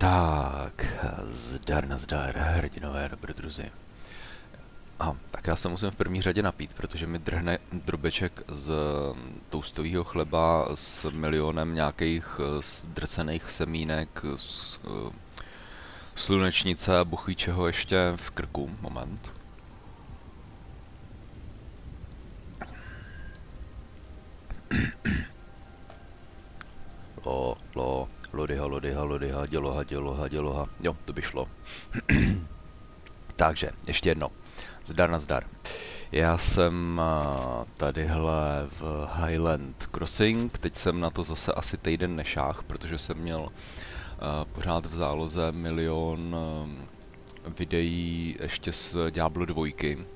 Tak, zdar nazdar, hrdinové dobrodruzi. Tak já se musím v první řadě napít, protože mi drhne drobeček z toustového chleba s milionem nějakých zdrcených semínek, slunečnice a buchví čeho ještě v krku. Moment. Lodyha, děloha. Jo, to by šlo. Takže, ještě jedno. Zdar nazdar. Já jsem tadyhle v Highland Crossing, teď jsem na to zase asi týden nešáhl, protože jsem měl pořád v záloze milion videí ještě z Diablo 2,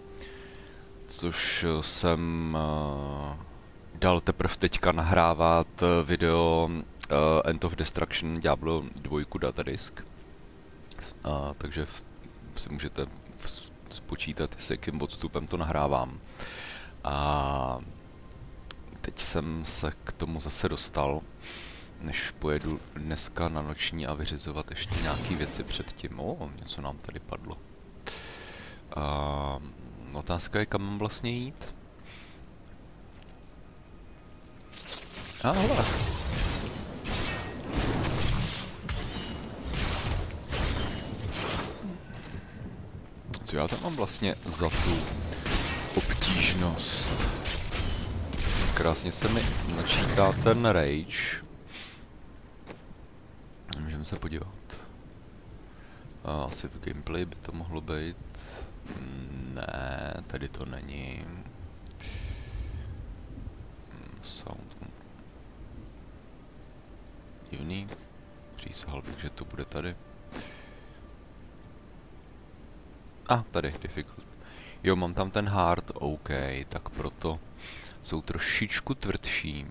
což jsem dal teprve teďka nahrávat video End of Destruction Diablo 2 datadisk. Takže si můžete spočítat, s jakým odstupem to nahrávám. A teď jsem se k tomu zase dostal, než pojedu dneska na noční a vyřizovat ještě nějaký věci předtím. Něco nám tady padlo. Otázka je, kam mám vlastně jít? Hele. Co já tam mám vlastně za tu obtížnost? Krásně se mi načítá ten rage. Můžeme se podívat. Asi v gameplay by to mohlo být. Ne, tady to není. Sound. Divný. Přísahal bych, že to bude tady. Tady, difficult. Jo, mám tam ten hard, OK, tak proto jsou trošičku tvrdší.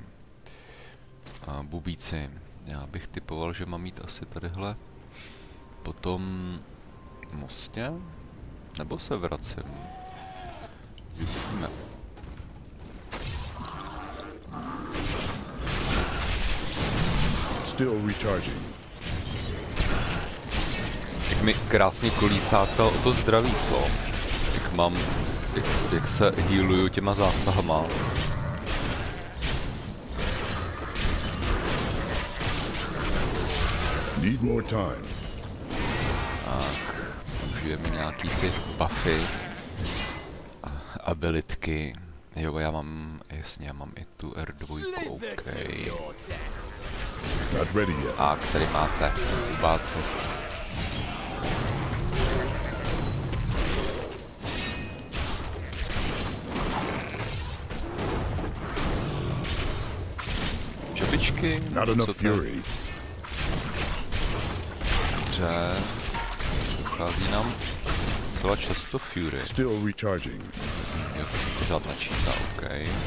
Bubíci. Já bych typoval, že mám jít asi tadyhle po tom mostě? Nebo se vracím? Zjistíme. Still recharging. Jak mi krásně kolísá to zdraví, co? Jak mám, jak se healuju těma zásahama. Need more time. Tak, užijeme nějaký ty buffy a abilitky. Jo, já mám, jasně, já mám i tu R2, OK. Not ready yet. Tady máte báci. Čepičky? Not enough fury. Dobře. Dochází nám docela často fury. Still recharging. Jo, to se pořád načítá, OK.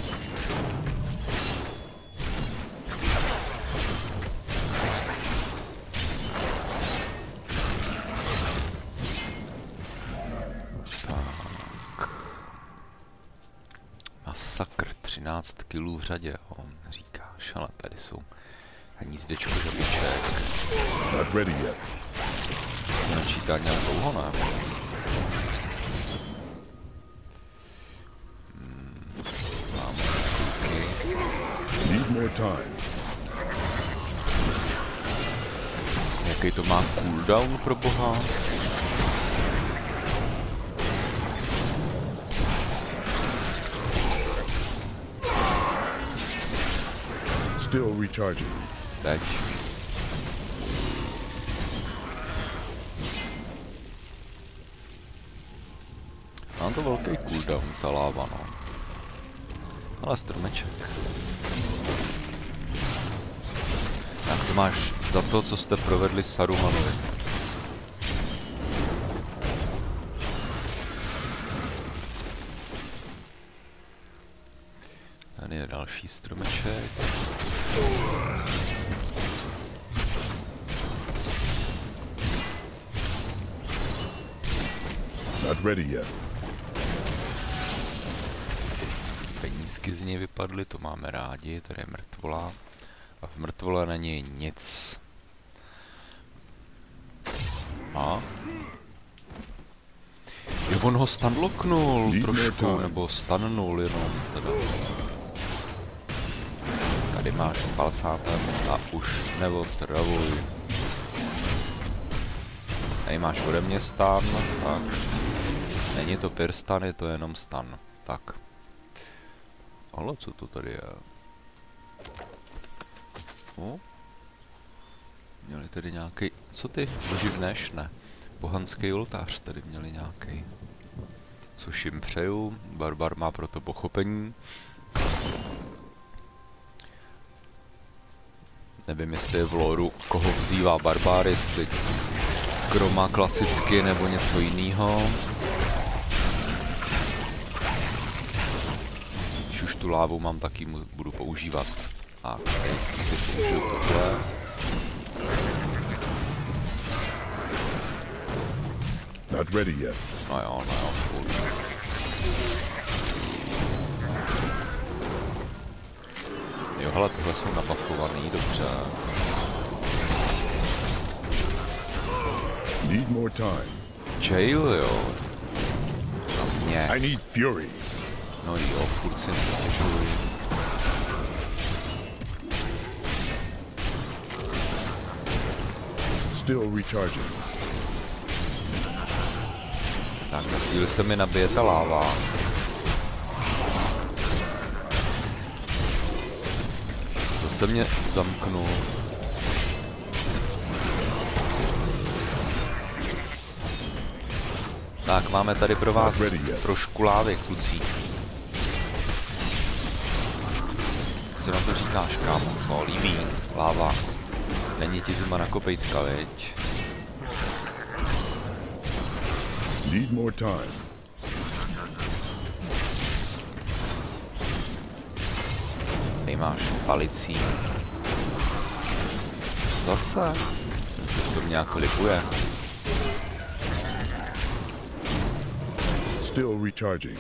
Masakr, 13 kilů v řadě, říkáš, ale tady jsou hnízdečko žabiček. Not ready yet. Se načítá nějak dlouho, ne? Máme kuky. Need more time. Jaký to má cooldown pro boha? Still recharging. Teď. Mám to velký cooldown, ta láva, no. Ale stromeček. Jak to máš za to, co jste provedli s Sarumanovi? Tady je další stromeček. Not ready yet. Penízky z něj vypadly, to máme rádi, tady je mrtvola. A v mrtvole není nic. A? Jo, on ho stunlocknul trošku, nebo stunnul jenom teda. Tady máš palcátem a už neotravuj. Tady máš ode mě stun, tak. Není to peer stun, je to jenom stun. Tak. Ale co to tady je? O? Měli tady nějaký... Co ty oživneš? Ne. Pohanský oltář tady měli nějaký. Což jim přeju. Barbar má proto pochopení. Nevím, jestli je v loru, koho vzývá barbar, jestli Groma klasicky nebo něco jiného. Když už tu lávu mám, taky budu používat. A tady použiju tohle. Not ready yet. No jo. Jo, hele, tohle jsou napakovaný, dobře. Need more time. Jail, jo. Na mě. I need fury. No jo, furt si nestěžuji. Still recharging. Tak, na chvíli se mi nabije ta láva. Zase mě zamknul. Tak, máme tady pro vás trošku lávy, kluci. Co na to říkáš, kámo, co? Líbí, láva. Není ti zima na kopejtka, viď? Need more time. Tady máš palicí. Zase? Se to nějak lipuje. Still recharging.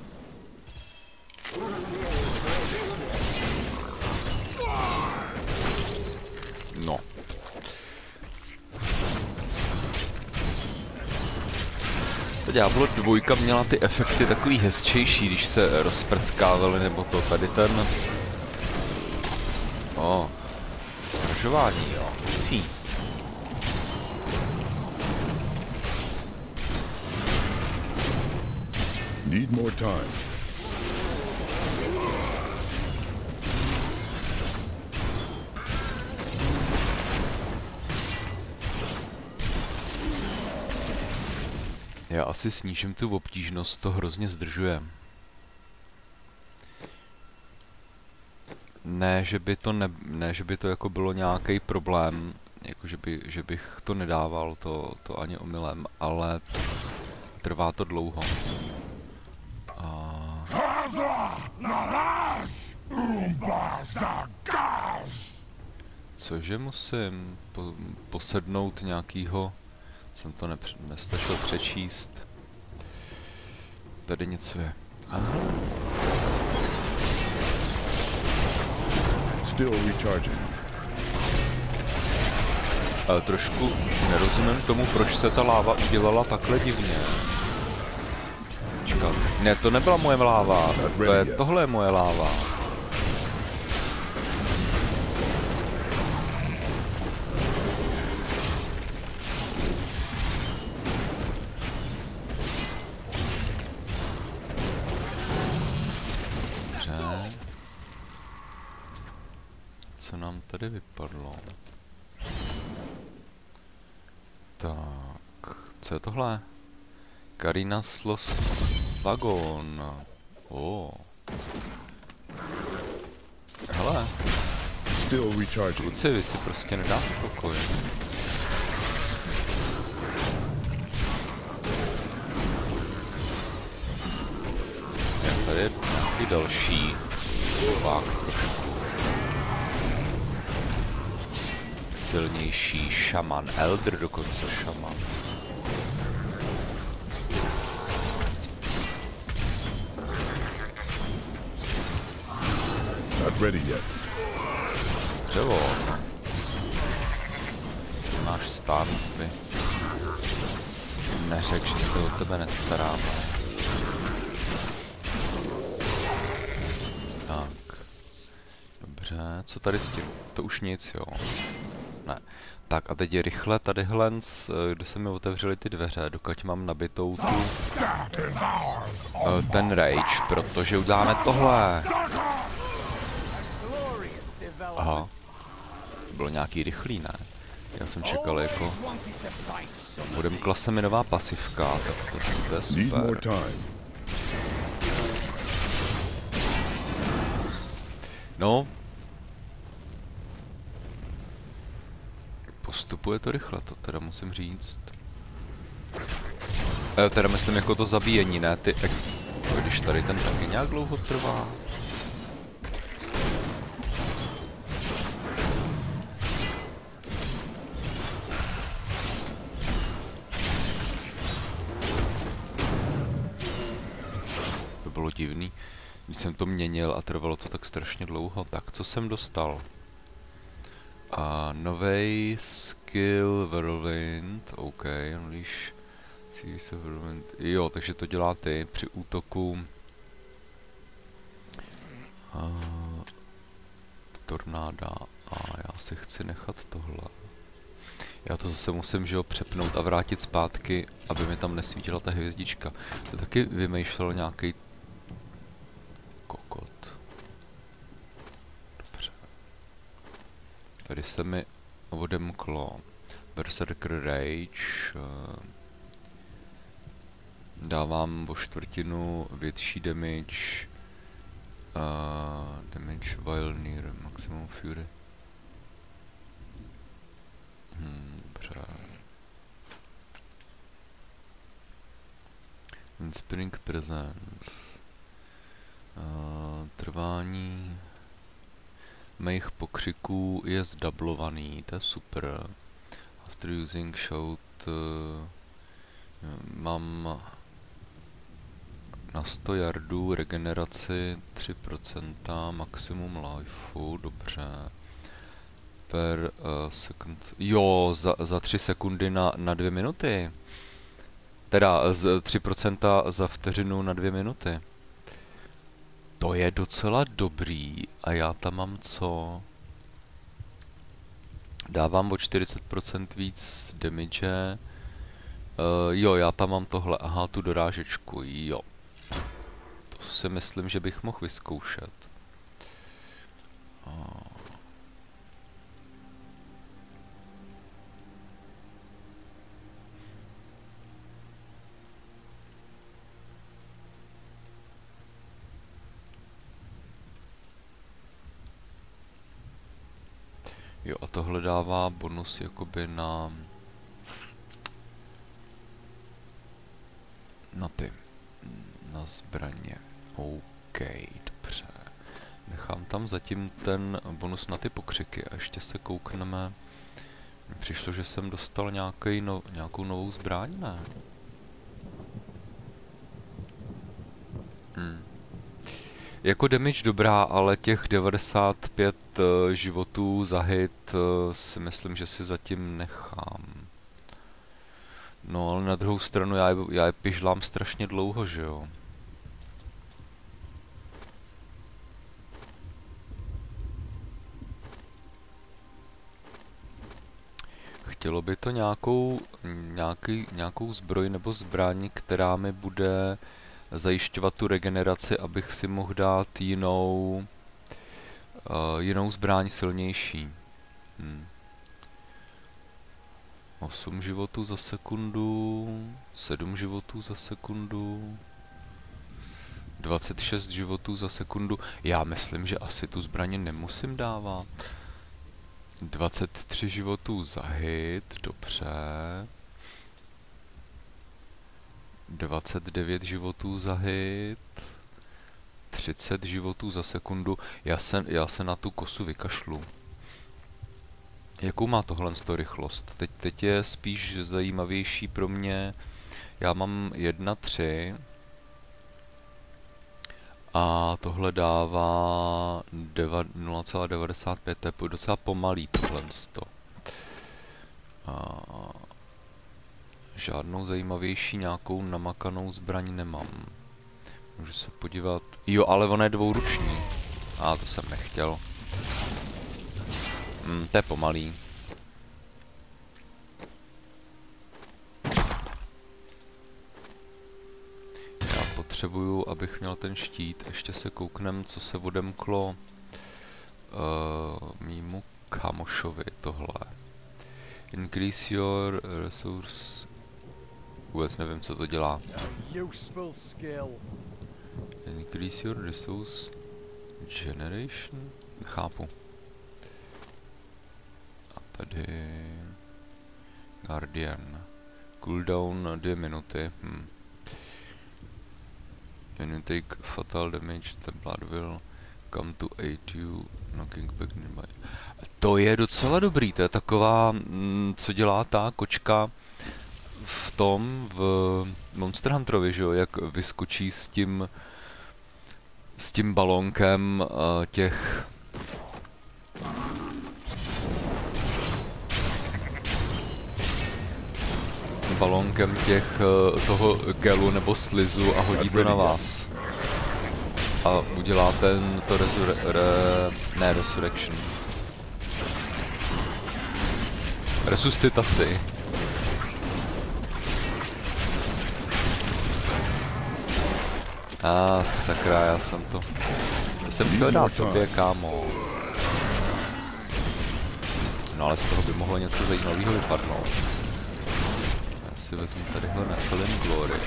No. Ta Diablo 2 měla ty efekty takový hezčejší, když se rozprskávaly, nebo to tady ten... O, zdražování, jo, musí. Need more time. Já asi snížím tu obtížnost, to hrozně zdržuje. Ne, že by to jako bylo nějaký problém, jako že bych to nedával, to ani omylem, ale trvá to dlouho. Cože musím posednout nějakýho, jsem to nestačil přečíst. Tady něco je. Aha. Still recharging. Ale trošku nerozumím tomu, proč se ta láva udělala takhle divně. Počkat. Ne, to nebyla moje láva. Tohle je moje láva. Dobře. Co nám tady vypadlo? Tak, co je tohle? Karina's Lost Wagon. Hele. Still recharging. Kluci, vy si prostě nedáte pokoj. Tady je nějaký další vák trošku. Silnější šaman, elder dokonce šaman. Not ready yet. Dřevo. Máš stán, vy. Neřek, že se o tebe nestaráme. Tak. Dobře, co tady s tím? To už nic, jo. Ne. Tak a teď je rychle tadyhle, kde se mi otevřely ty dveře, dokud mám nabitou tu... ten rage, protože uděláme tohle. Aha. Bylo nějaký rychlý, ne? Já jsem čekal jako... Budem klase mi nová pasivka, tak to je super. No. Postupuje to rychle, to teda musím říct. Teda myslím jako to zabíjení, ne ty... Když tady ten taky nějak dlouho trvá. To bylo divný, když jsem to měnil a trvalo to tak strašně dlouho. Tak, co jsem dostal? A novej skill Whirlwind, OK, unleash series of Whirlwind. Jo, takže to dělá ty při útoku. Tornáda. A já si chci nechat tohle. Já to zase musím, že ho přepnout a vrátit zpátky, aby mi tam nesvítila ta hvězdička. To taky vymýšlel nějaký kokot. Dobře. Tady se mi odemklo Berserker Rage. Dávám o čtvrtinu větší damage. Damage while near maximum fury. Dobře. Inspiring presence. Trvání mých pokřiků je zdublovaný, to je super. After using shout mám na 100 yardů regeneraci 3%, maximum lifeu, dobře. Per second, jo, za 3 sekundy na 2 minuty. Teda 3% za vteřinu na 2 minuty. To je docela dobrý a já tam mám co? Dávám o 40% víc damage. Jo, já tam mám tohle, aha, tu dorážečku, jo. To si myslím, že bych mohl vyzkoušet. Jo, a tohle dává bonus jakoby na zbraně. OK, dobře. Nechám tam zatím ten bonus na ty pokřiky a ještě se koukneme. Přišlo, že jsem dostal nějakou novou zbraň, ne? Jako damage dobrá, ale těch 95 životů za hit si myslím, že si zatím nechám. No ale na druhou stranu já je pižlám strašně dlouho, že jo? Chtělo by to nějakou zbroj nebo zbraň, která mi bude zajišťovat tu regeneraci, abych si mohl dát jinou zbraň silnější. 8 životů za sekundu, 7 životů za sekundu, 26 životů za sekundu. Já myslím, že asi tu zbraně nemusím dávat. 23 životů za hit, dobře. 29 životů za hit. 30 životů za sekundu. Já se na tu kosu vykašlu. Jakou má tohle rychlost? Teď je spíš zajímavější pro mě. Já mám 1,3. A tohle dává 0,95, to je docela pomalý tohle. žádnou zajímavější nějakou namakanou zbraň nemám. Můžu se podívat. Jo, ale ona je dvouruční. To jsem nechtěl. To je pomalý. Já potřebuju, abych měl ten štít. Ještě se kouknem, co se odemklo mýmu kamošovi tohle. Increase your resource. Vůbec nevím, co to dělá. Increase your resource generation? Chápu. A tady Guardian. Cooldown 2 minuty. When you take fatal damage, Templar will come to aid you, knocking back nearby. To je docela dobrý, to je taková, co dělá ta kočka v Monster Hunterovi, že jo, jak vyskočí s tím balónkem těch toho gelu nebo slizu a hodí to na vás. A udělá to resurrection. Resuscitaci. Sakra, já jsem chtěl dát tobě, kámo. No ale z toho by mohlo něco zajímavého vypadnout. Já si vezmu tadyhle Nephilim Glory.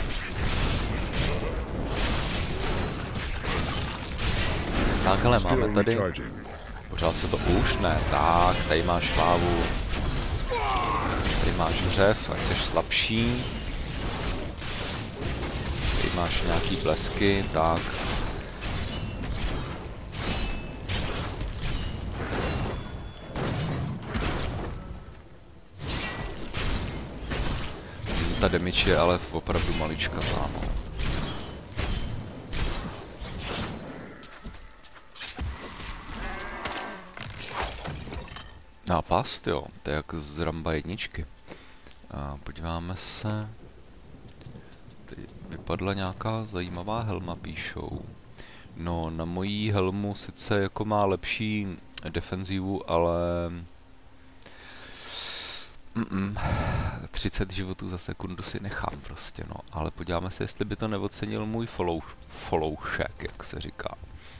Tak, ale máme tady. Pořád se to už ne. Tak, tady máš lávu. Tady máš dřev, ať jsi slabší. Tady máš nějaký blesky, tak. Ta damage je ale opravdu malička známo. Past, jo, to je jak z Ramba 1. Podíváme se. Tady vypadla nějaká zajímavá helma, píšou. No, na mojí helmu sice jako má lepší defenzivu, ale 30 životů za sekundu si nechám prostě, no. Ale podíváme se, jestli by to neocenil můj followšek, jak se říká.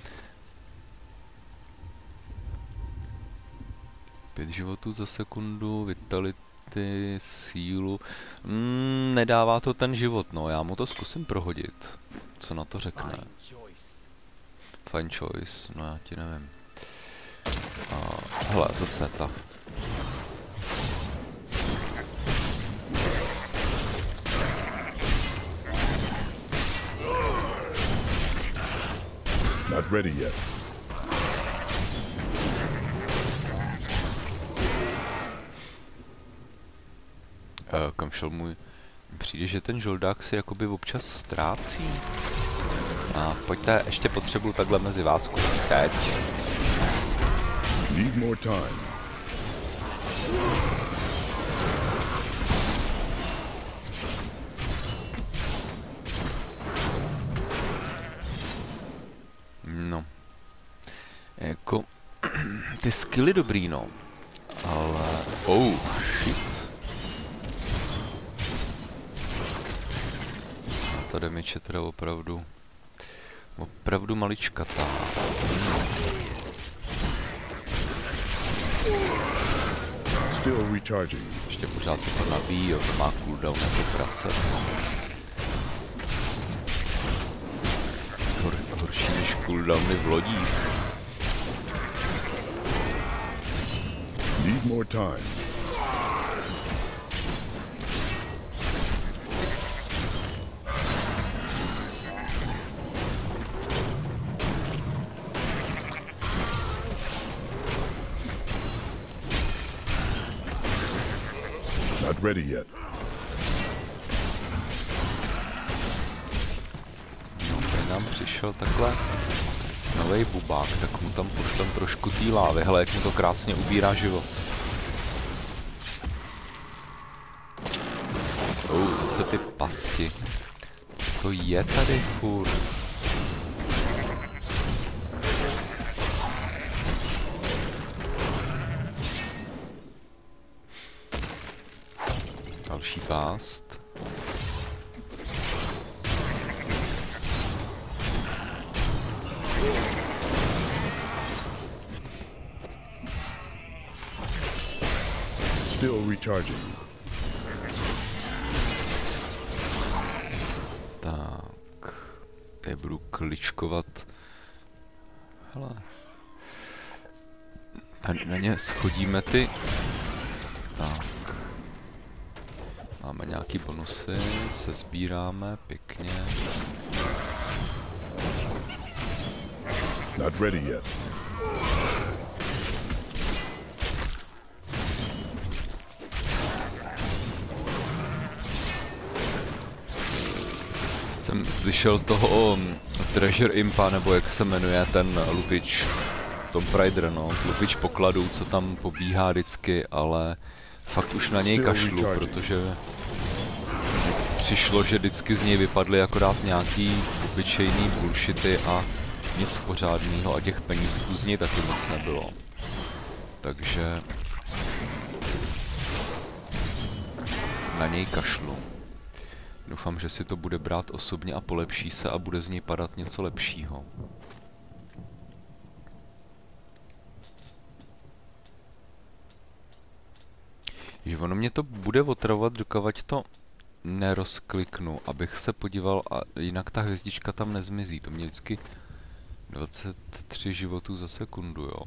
5 životů za sekundu, vitality, sílu. Nedává to ten život, no. Já mu to zkusím prohodit. Co na to řekne? Fine choice, no já ti nevím. Hele, zase ta. Not ready yet. Kam šel můj? Přijde, že ten žoldák si jakoby občas ztrácí. Pojďte, ještě potřebuju takhle mezi vás kusit teď. Need more time. No. Jako ty skilly dobrý, no. Ale shit. Ta damage je teda opravdu maličkatá. Still recharging. Ještě pořád se to nabíjí, to má cooldown jako prase. Horší než cooldowny v lodích. Need more time. Not ready yet. No, tady nám přišel takhle novej bubák, tak mu tam pošlem trošku té lávy. Hele, jak mu to krásně ubírá život. zase ty pasti. Co to je tady furt? Další pást. Still recharging. Tak. Tady budu kličkovat. Hele. Na ně schodíme ty. Tak. Máme nějaký bonusy, se sbíráme pěkně. Not ready yet. Jsem slyšel toho Treasure Impa, nebo jak se jmenuje ten lupič, Tomb Raider, no, lupič pokladů, co tam pobíhá vždycky, ale fakt už na něj kašlu, protože přišlo, že vždycky z něj vypadly akorát nějaký obyčejný bullshity a nic pořádného a těch penízků z něj taky moc nebylo. Takže na něj kašlu. Doufám, že si to bude brát osobně a polepší se a bude z něj padat něco lepšího. Že ono mě to bude otravovat, dokavať to nerozkliknu, abych se podíval a jinak ta hvězdička tam nezmizí. To mě vždycky 23 životů za sekundu, jo.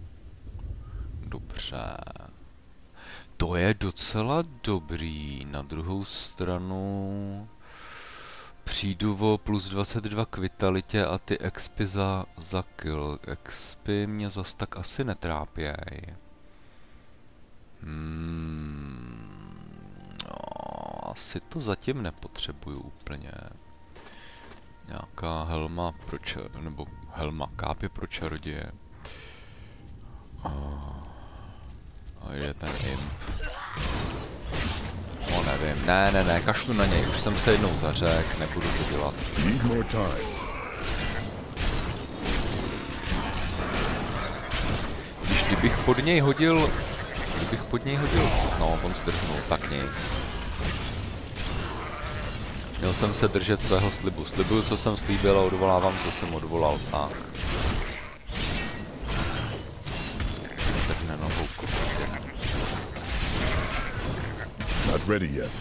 Dobře. To je docela dobrý. Na druhou stranu přijdu o plus 22 k vitalitě a ty expy za kill. Expy mě zas tak asi netrápěj. No, asi to zatím nepotřebuju úplně. Nějaká helma pro nebo helma, kápě pro čaroděje. A je ten imp. No nevím, ne, kašlu na něj, už jsem se jednou zařek, nebudu to dělat. Kdybych pod něj hodil, no on strhnul, tak nic. Měl jsem se držet svého slibu. Slibuju, co jsem slíbil a odvolávám, co jsem odvolal, tak. Trhne nohou kopě. Not ready yet.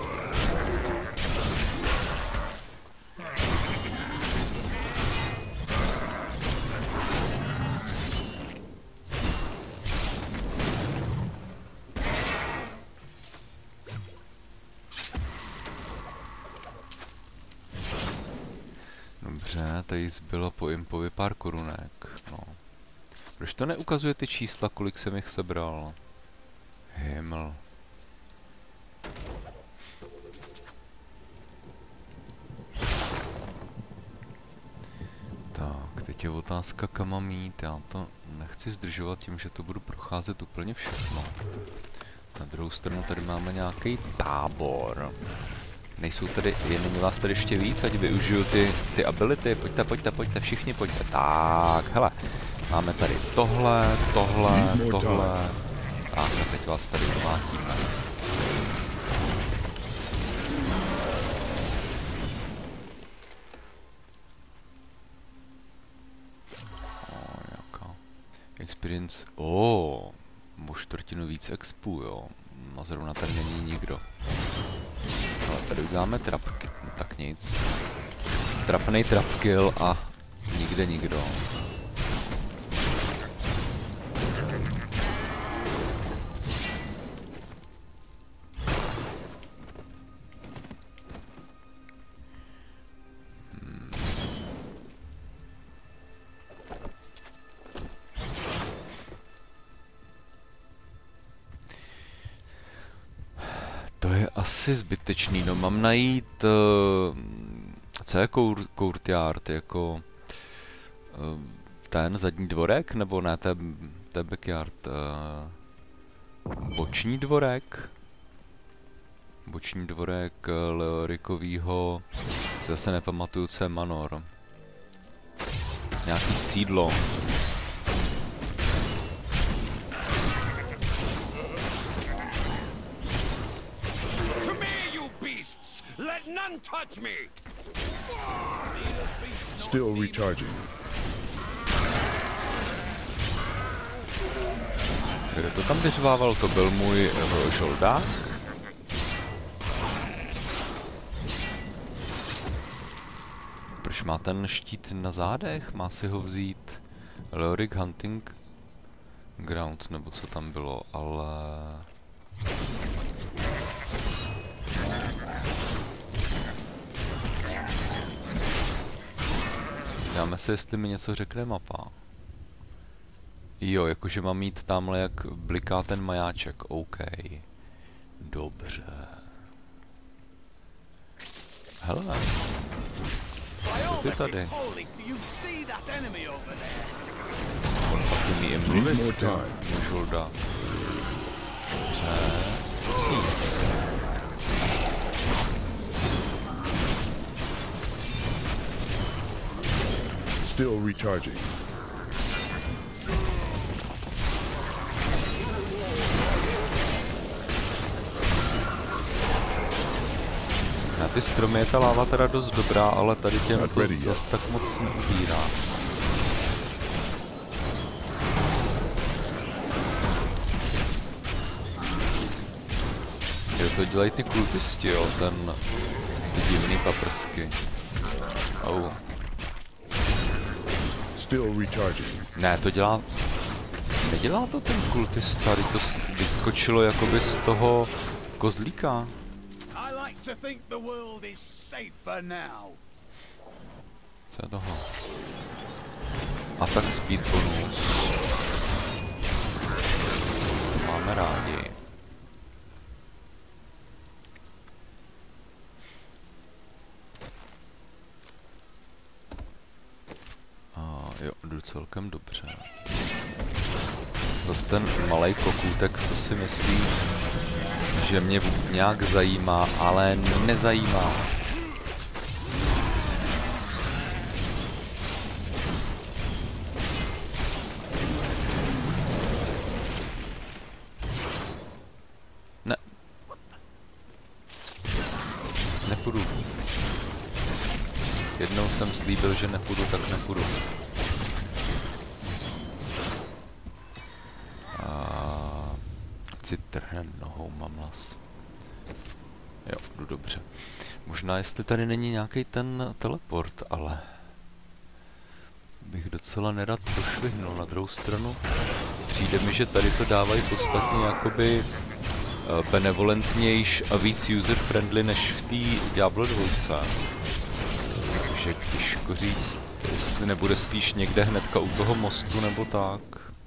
Dobře, tady zbylo po impovi pár korunek, no. Proč to neukazuje ty čísla, kolik jsem jich sebral? Himmel. Tak, teď je otázka, kam mám jít. Já to nechci zdržovat tím, že to budu procházet úplně všechno. Na druhou stranu tady máme nějaký tábor. Nejsou tady, není vás tady ještě víc, ať využiju ty ability, pojďte, všichni pojďte. Tak, hele, máme tady tohle. Tak, a teď vás tady umlátíme. Jaká experience, o čtvrtinu víc expu, jo. A zrovna tady není nikdo. Ale tady uděláme trapky, tak nic. Trapnej trapkill a nikde nikdo. To je asi zbytečný, no mám najít, co je courtyard, jako ten zadní dvorek, nebo ne, to je backyard, boční dvorek, Boční dvorek Leorikovýho, zase nepamatuju, co je Manor. Nějaký sídlo. Still recharging. Kdo to tam vyřvával? To byl můj žoldák? Proč má ten štít na zádech? Má si ho vzít Leoric Hunting Grounds, nebo co tam bylo, ale... Dáme se, jestli mi něco řekne mapa. Jo, jakože mám jít tamhle, jak bliká ten majáček. OK. Dobře. Hele. Co ty tady? Taky mi jim mluvit, můj žoldák. Dobře. Still recharging. Na ty stromy je ta láva teda dost dobrá, ale tady těm to zase tak moc neubírá. Jo, to dělají ty kultisti, jo, ty divný paprsky. Oh. Still recharging. Ne, to dělá... Nedělá to ten kultista, to vyskočilo jakoby z toho kozlíka. Co je toho? A tak speed bonus. Máme rádi. Jo, jdu celkem dobře. Zase ten malej kokůtek, to si myslím, že mě nějak zajímá, ale nezajímá. Ne. Nepůjdu. Jednou jsem slíbil, že nepůjdu, tak nepůjdu. Chci trhnem nohou, mám las. Jo, jdu dobře. Možná jestli tady není nějaký ten teleport, ale... bych docela nerad prošvihnul. Na druhou stranu přijde mi, že tady to dávají podstatně jakoby benevolentnější a víc user-friendly než v té Diablo 2. Takže těžko říct, jestli nebude spíš někde hnedka u toho mostu nebo tak.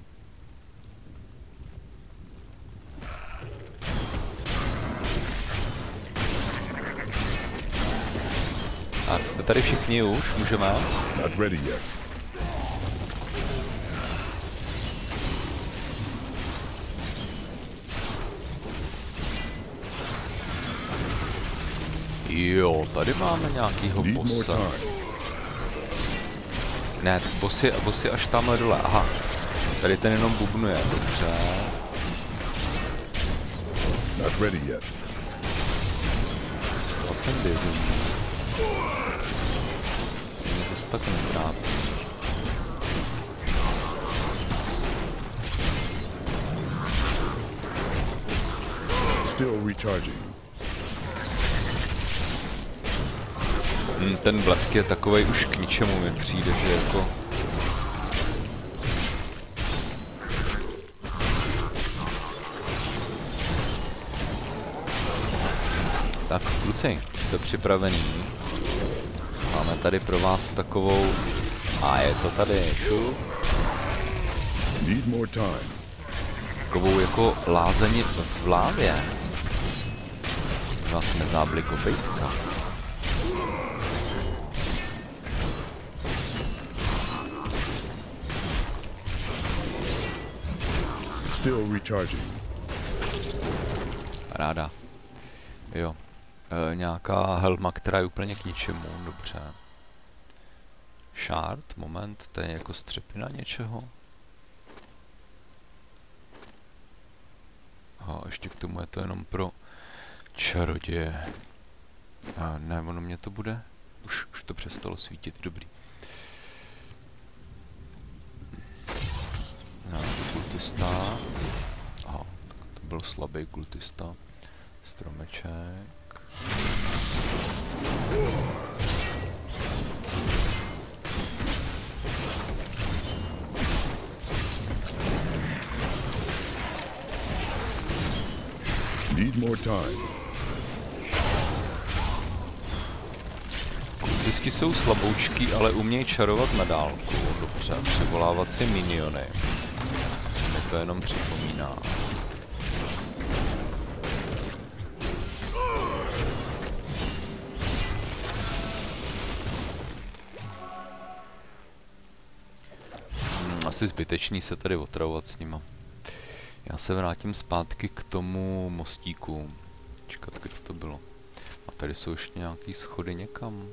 A jste tady všichni už? Můžeme? Not ready yet. Jo, tady máme nějakýho bossa. Ne, boss je až tamhle dole, aha. Tady ten jenom bubnuje, dobře. Not ready yet. Stal jsem dizzy. Mě zase tak netrápí. Still recharging. Ten blesk je takovej už k ničemu, mi přijde, že jako... Tak, kluci, jste připravený? Máme tady pro vás takovou... A je to tady, šup. Need more time. Takovou jako lázení v lávě. Vás neznábli kopejtka. Still recharging. Ráda. Jo. Nějaká helma, která je úplně k ničemu, dobře. Shard, moment, to je jako střepina něčeho. A ještě k tomu je to jenom pro čaroděje. A ne, ono mě to bude. Už to přestalo svítit, dobrý. No, kultista. Aha, tak to byl slabý kultista. Stromeček. Need more time. Kultisti jsou slaboučký, ale umějí čarovat na dálku. Dobře, přivolávat si miniony. Co mi to jenom připomíná. Asi zbytečný se tady otravovat s nima. Já se vrátím zpátky k tomu mostíku. Čekat, kde to bylo. A tady jsou ještě nějaký schody někam.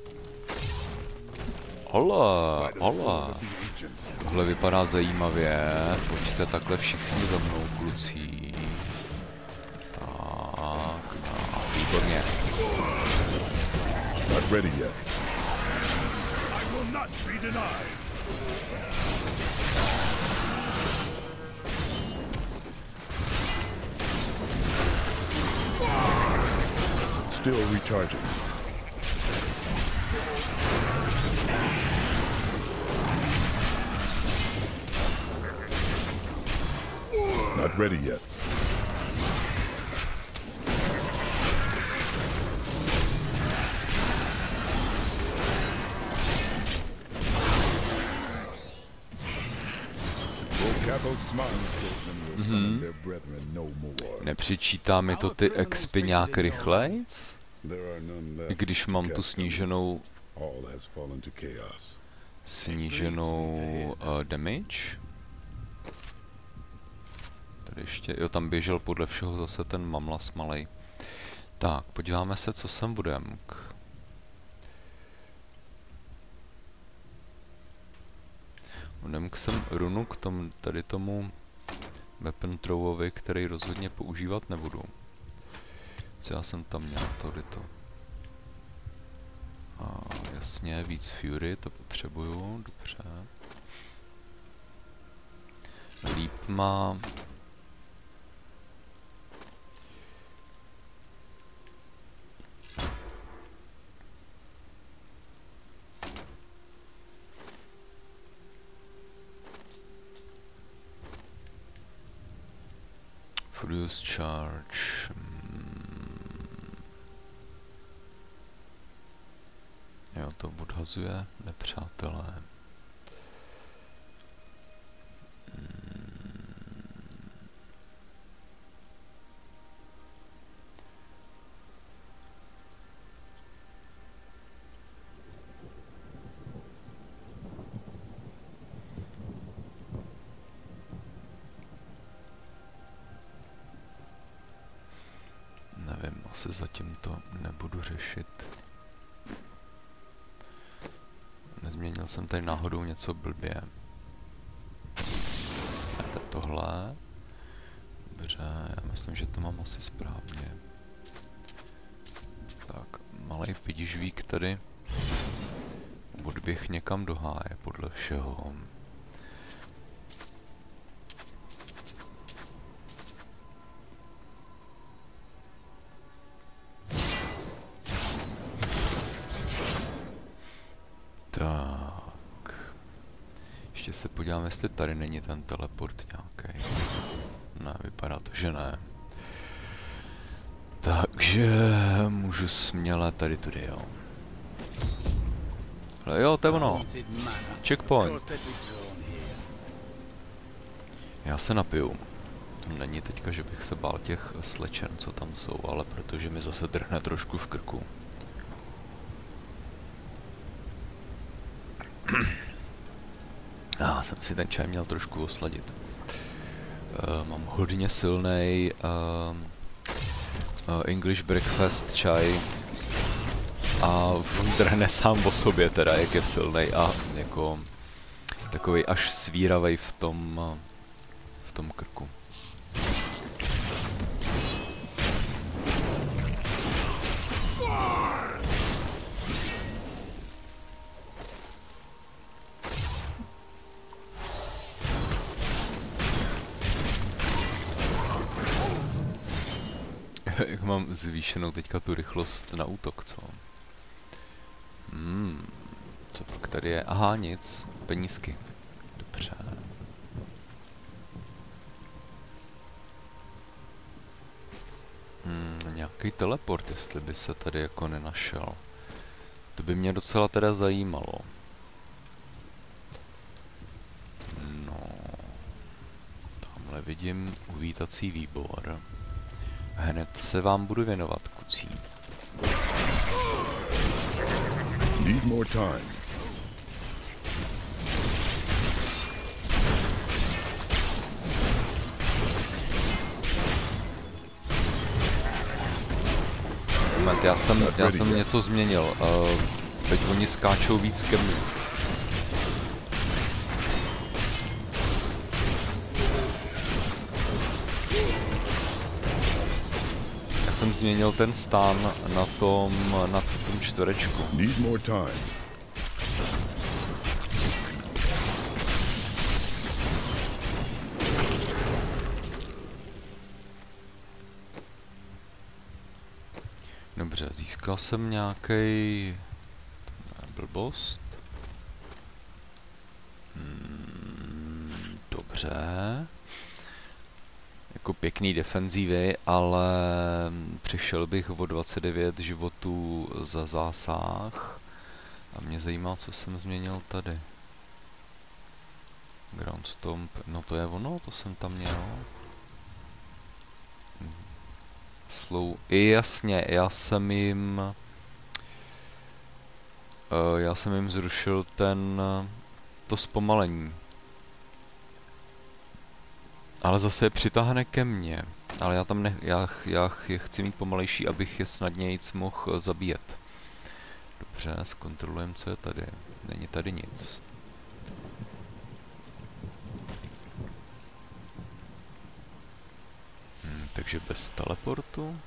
Hola, hola. Tohle vypadá zajímavě. Pojďte takhle všichni za mnou, kluci. Tak, výborně. Not ready yet. Still recharging. Not ready yet. Nepřičítá mi to ty expy nějak rychlejc? I když mám tu sníženou damage? Tady ještě, jo, tam běžel podle všeho zase ten mamlas malej. Tak, podíváme se, co sem budem. Budem sem runu k tomu, tady tomu weapon throwovi, který rozhodně používat nebudu. Co já jsem tam měl, to. A jasně, víc fury, to potřebuju, dobře. Líp má... Furious Charge. Jo, to odhazuje nepřátelé. Nevím, asi zatím to nebudu řešit. Nezměnil jsem tady náhodou něco blbě. A tohle. Dobře, já myslím, že to mám asi správně. Tak, malej pidižvík tady. Odběh někam do háje, podle všeho. Tak. Ještě se podívám, jestli tady není ten teleport nějaký. Ne, vypadá to, že ne. Takže můžu směle tady tudy, jo. Ale jo, to je ono. Checkpoint. Já se napiju. To není teďka, že bych se bál těch slečen, co tam jsou, ale protože mi zase drhne trošku v krku. Já jsem si ten čaj měl trošku osladit. Mám hodně silnej English breakfast čaj. A on drhne sám o sobě teda, jak je silnej a jako takovej až svíravej v tom krku. Jak mám zvýšenou teďka tu rychlost na útok, co? Co pak tady je? Aha, nic. Penízky. Dobře. Nějaký teleport, jestli by se tady jako nenašel. To by mě docela teda zajímalo. No. Tamhle vidím uvítací výbor. Hned se vám budu věnovat, kucí. Need more time. Moment, já jsem něco změnil. Teď oni skáčou víc ke mně. Já jsem změnil ten stán na tom čtverečku. Need more time. Dobře, získal jsem nějaký blbost. Dobře. Jako pěkný defenzívy, ale přišel bych o 29 životů za zásah. A mě zajímá, co jsem změnil tady. Ground Stomp, no to je ono, to jsem tam měl. Slow, jasně, já jsem jim zrušil to zpomalení. Ale zase je přitáhne ke mně. Ale já tam já je chci mít pomalejší, abych je snadnějíc mohl zabíjet. Dobře, zkontrolujeme, co je tady. Není tady nic. Takže bez teleportu.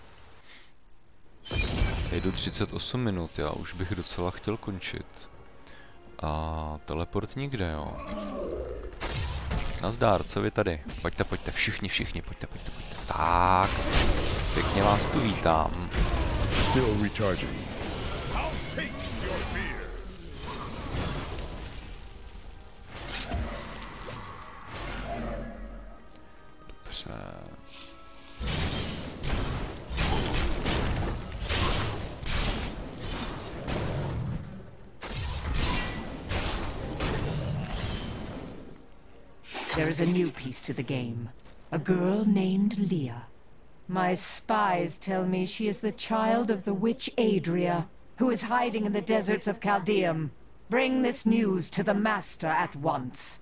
Jdu 38 minut, já už bych docela chtěl končit. A teleport nikde, jo. Nazdár, co vy tady? Pojďte, všichni, pojďte. Tak, pěkně vás tu vítám. Still recharging. Dobře. There is a new piece to the game. A girl named Leah. My spies tell me she is the child of the witch Adria, who is hiding in the deserts of Chaldeum. Bring this news to the master at once.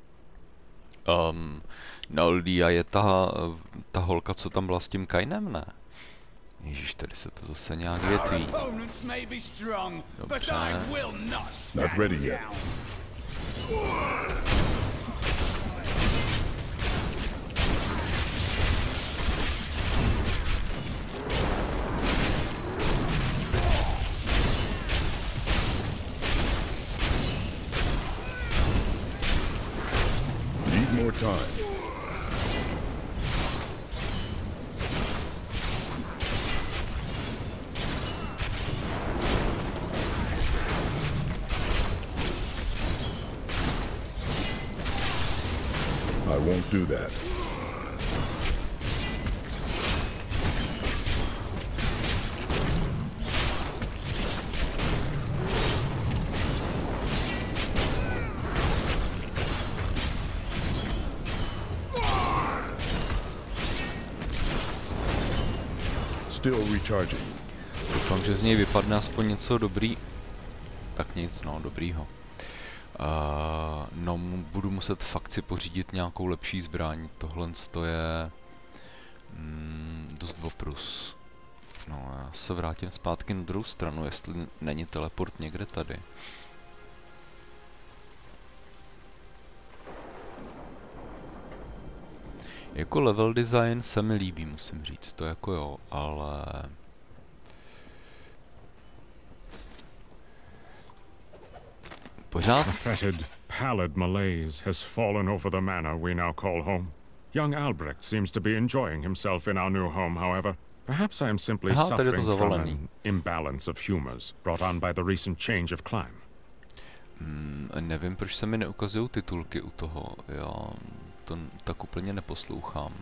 No, Leah je ta holka, co tam byla s tím Kainem, ne? Ježíš, tady se to zase nějak větví. Dobře. Not ready yet. Need more time. I won't do that. Still recharging. Doufám, že z něj vypadne aspoň něco dobrý. Tak nic, no, dobrýho. No, budu muset fakt si pořídit nějakou lepší zbraň. Tohle je dost oprus. Já se vrátím zpátky na druhou stranu, jestli není teleport někde tady. Jako level design se mi líbí, musím říct, to jako jo, ale... Pořád... A fetid, pallid malaise has fallen over the manor we now call home. Young Albrecht seems to be enjoying himself in our new home, however. Perhaps I am simply suffering from an imbalance of humors brought on by the recent change of climate. Nevím, proč se mi neukazují titulky u toho, já to tak úplně neposlouchám.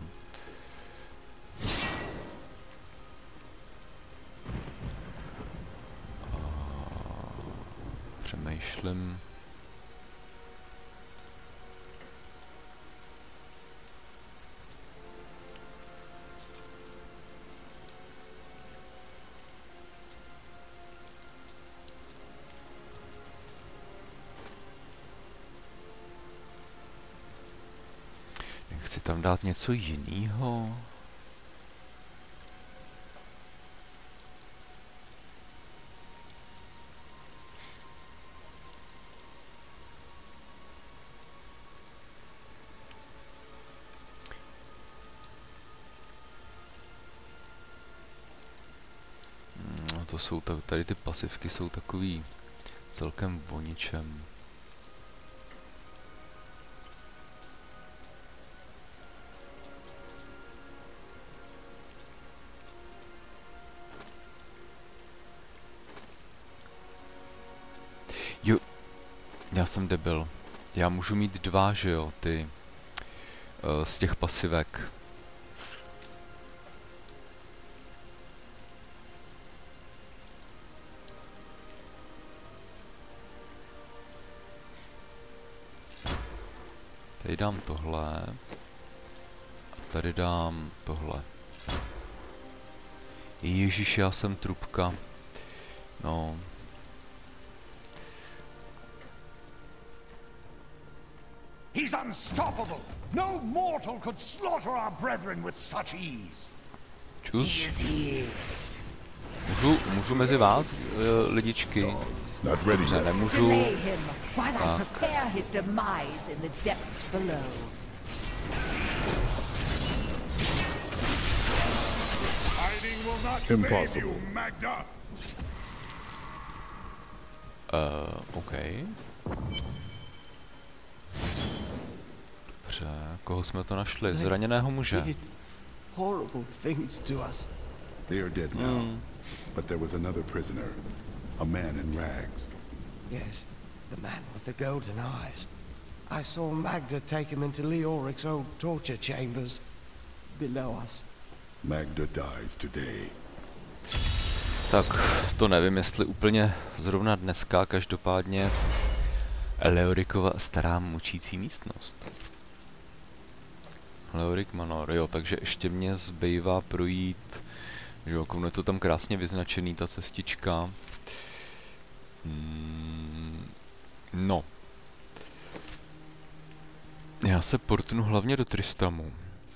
Přemýšlím. Chci tam dát něco jinýho. No to jsou tady ty pasivky jsou takový celkem o ničem. Jo, já jsem debil. Já můžu mít dva, že jo, ty z těch pasivek. Tady dám tohle. A tady dám tohle. Ježíš, já jsem trubka. No. He's unstoppable! No mortal could slaughter our brethren with such ease! Čus. Můžu mezi vás, lidičky? Dobře, nemůžu. Impossible. OK. Dobře, koho jsme to našli? Zraněného muže. Horrible things to us. They are dead now. But there was another prisoner. A man in rags. Yes, the man with the golden eyes. I saw Magda take him into Leoric's old torture chambers below us. Magda dies today. Tak, to nevím, jestli úplně zrovna dneska, každopádně Leoricova stará mučící místnost. Leoric Manor, jo, takže ještě mě zbývá projít, jo, komu je to tam krásně vyznačený, ta cestička. No. Já se portnu hlavně do Tristamu.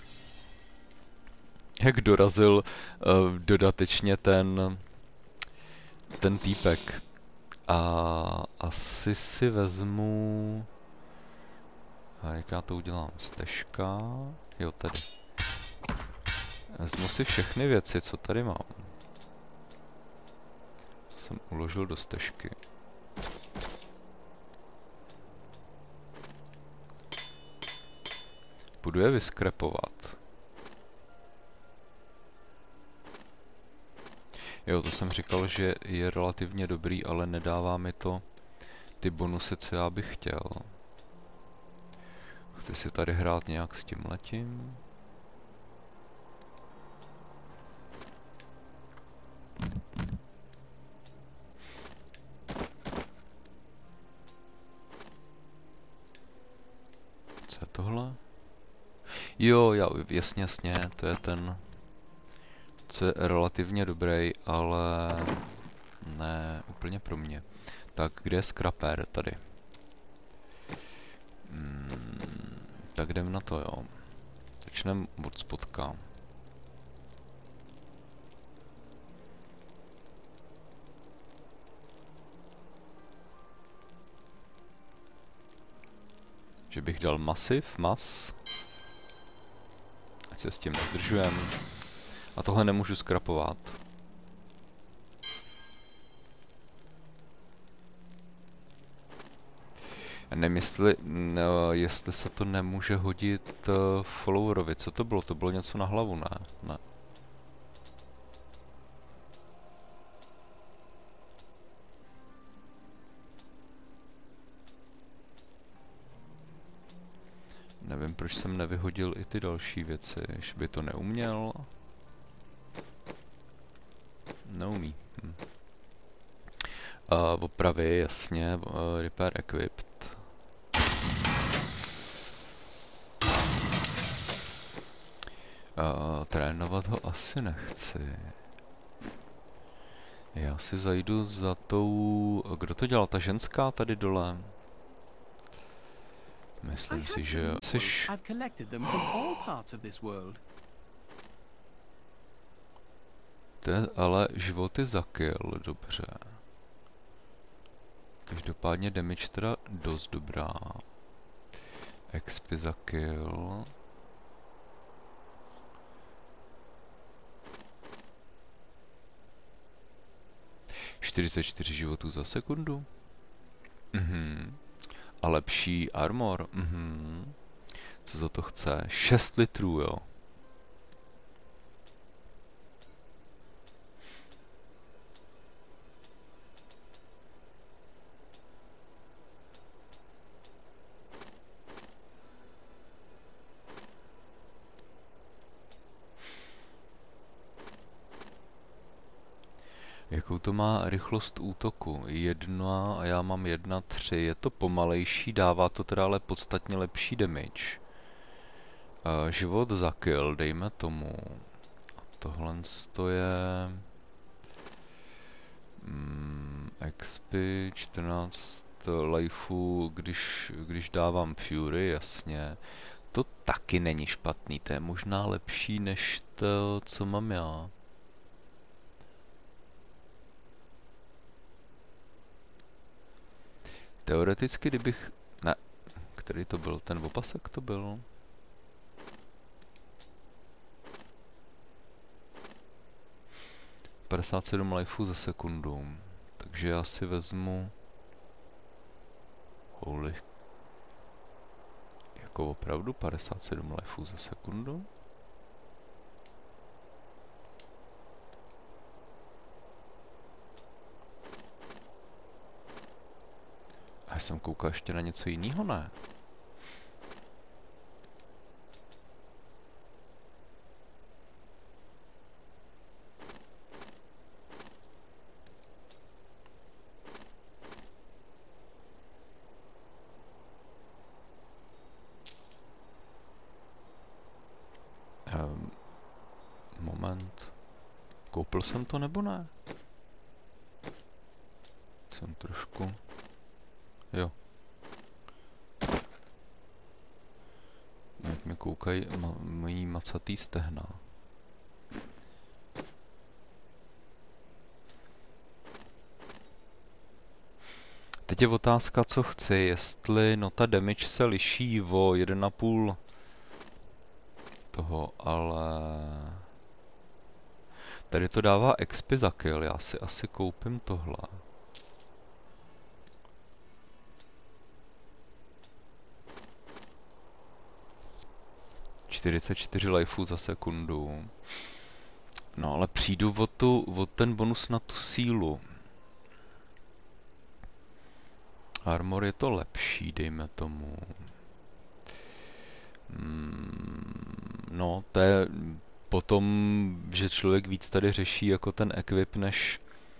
Jak dorazil dodatečně ten týpek. A asi si vezmu... A jak já to udělám? Stežka? Jo, tady. Vezmu si všechny věci, co tady mám. Co jsem uložil do stežky. Budu je vyskrepovat. Jo, to jsem říkal, že je relativně dobrý, ale nedává mi to ty bonusy, co já bych chtěl. Chci si tady hrát nějak s tímhletím. Co je tohle? Jo, jasně, to je ten, co je relativně dobrý, ale ne úplně pro mě. Tak, kde je scraper? Tady. Tak jdem na to, jo. Začneme od spodka. že bych dal mas. Ať se s tím nezdržujem. A tohle nemůžu skrapovat. Já nevím, jestli se to nemůže hodit followerovi. Co to bylo? To bylo něco na hlavu, ne? Ne. Nevím, proč jsem nevyhodil i ty další věci, že by to neuměl. Neumí. Opravy, jasně, repair equipped. Trénovat ho asi nechci. Já si zajdu za tou... Kdo to dělal? Ta ženská tady dole? Myslím si, že jseš... To je ale životy za kill, dobře. Každopádně damage teda dost dobrá. XP za kill. ...44 životů za sekundu. A lepší armor. Co za to chce? 6 litrů, jo. Jakou to má rychlost útoku? 1 a já mám 1,3. Je to pomalejší, dává to teda ale podstatně lepší damage. Život za kill, dejme tomu. Tohle to je... XP 14 lifeu, když dávám Fury, jasně. To taky není špatný, to je možná lepší než to, co mám já. Teoreticky, kdybych... Ne. Který to byl? Ten opasek to byl? - 57 lifeů za sekundu. Takže já si vezmu... Holy... Jako opravdu 57 lifeů za sekundu? Já jsem koukal ještě na něco jiného, ne? Moment. Koupil jsem to nebo ne? Jsem trošku... Jo. Jak mi koukají mojí macatý stehna. Teď je otázka, co chci, jestli no ta damage se liší o 1,5 toho, ale... Tady to dává XP za kill, já si asi koupím tohle. ...44 lifeů za sekundu. No ale přijdu o ten bonus na tu sílu. Armor je to lepší, dejme tomu. No, to je potom, že člověk víc tady řeší jako ten equip, než...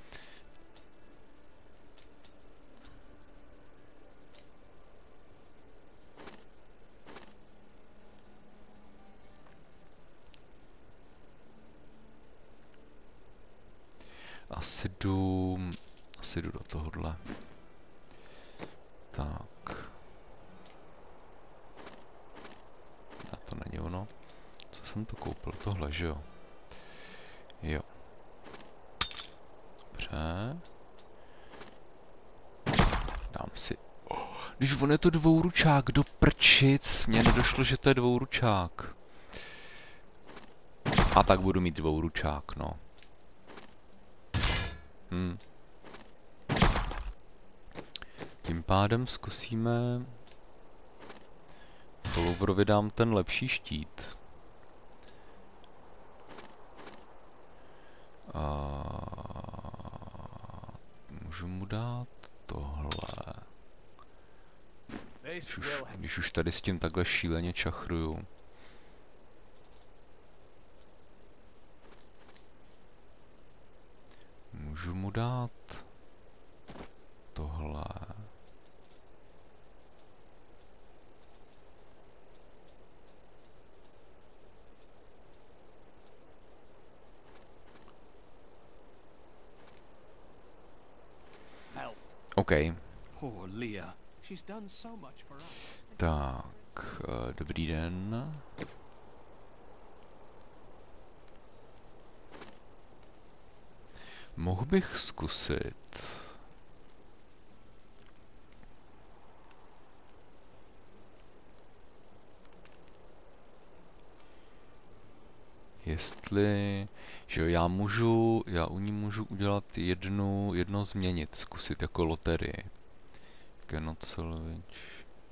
Asi jdu do tohohle. Tak. A to není ono. Co jsem to koupil? Tohle, že jo? Jo. Dobře. Dám si... Když on je to dvouručák, do prčic, mně nedošlo, že to je dvouručák. A tak budu mít dvouručák, no. Tím pádem zkusíme... Polouvrovi dám ten lepší štít. Můžu mu dát tohle. Když už tady s tím takhle šíleně čachruju. Můžu mu dát tohle. OK. Tak, dobrý den. Mohl bych zkusit. Jestli, že jo, já u ní můžu udělat jedno změnit, zkusit jako loterii. Kenocelovič.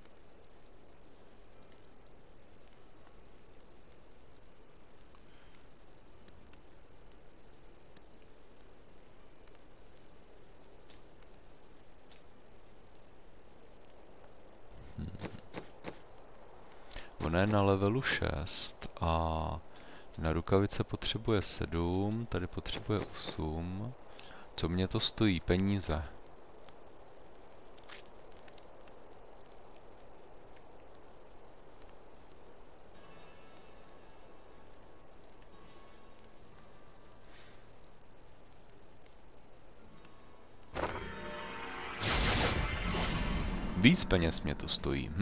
Ona je na levelu 6 a na rukavice potřebuje 7, tady potřebuje 8. Co mě to stojí? Peníze. Víc peněz mě to stojí.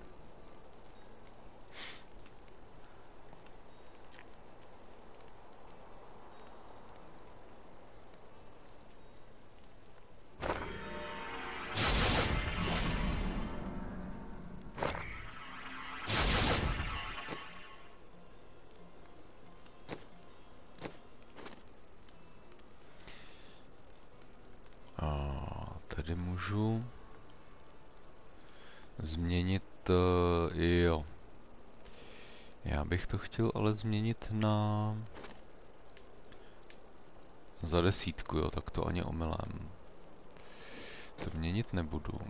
Tady můžu změnit, jo. Já bych to chtěl ale změnit na... za 10, jo, tak to ani omylem. To měnit nebudu.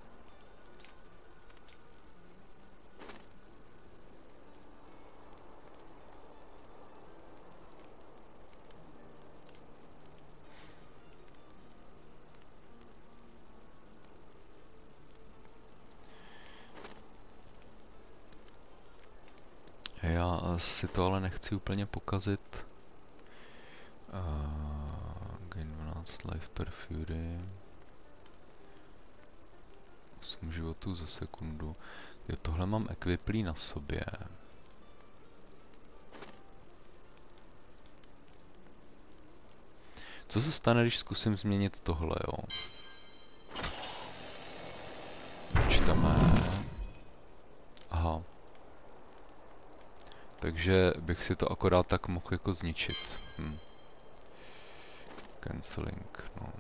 Já si to ale nechci úplně pokazit. Gain 12 life per fury. 8 životů za sekundu. Jo, tohle mám equiplý na sobě. Co se stane, když zkusím změnit tohle, jo? Čteme. Aha. Takže bych si to akorát tak mohl jako zničit. Canceling, no.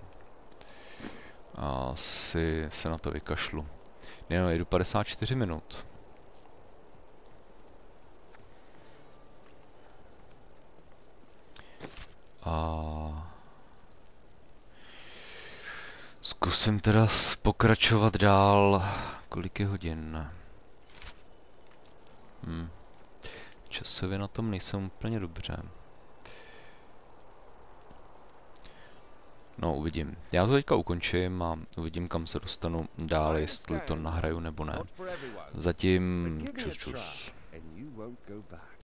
Asi se na to vykašlu. Ne, no, jedu 54 minut. Zkusím teda pokračovat dál. Kolik je hodin? Časově na tom nejsem úplně dobře. No, uvidím. Já to teďka ukončím a uvidím, kam se dostanu dál, jestli to nahraju nebo ne. Zatím čus.